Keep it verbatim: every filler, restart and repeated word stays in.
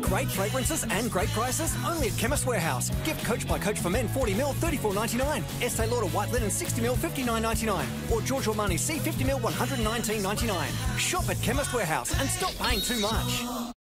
Great fragrances and great prices only at Chemist Warehouse. Gift Coach by Coach for Men forty mil, thirty-four ninety-nine. Estee Lauder White Linen sixty mil, fifty-nine ninety-nine. Or Giorgio Armani C fifty mil, one hundred nineteen ninety-nine. Shop at Chemist Warehouse and stop paying too much.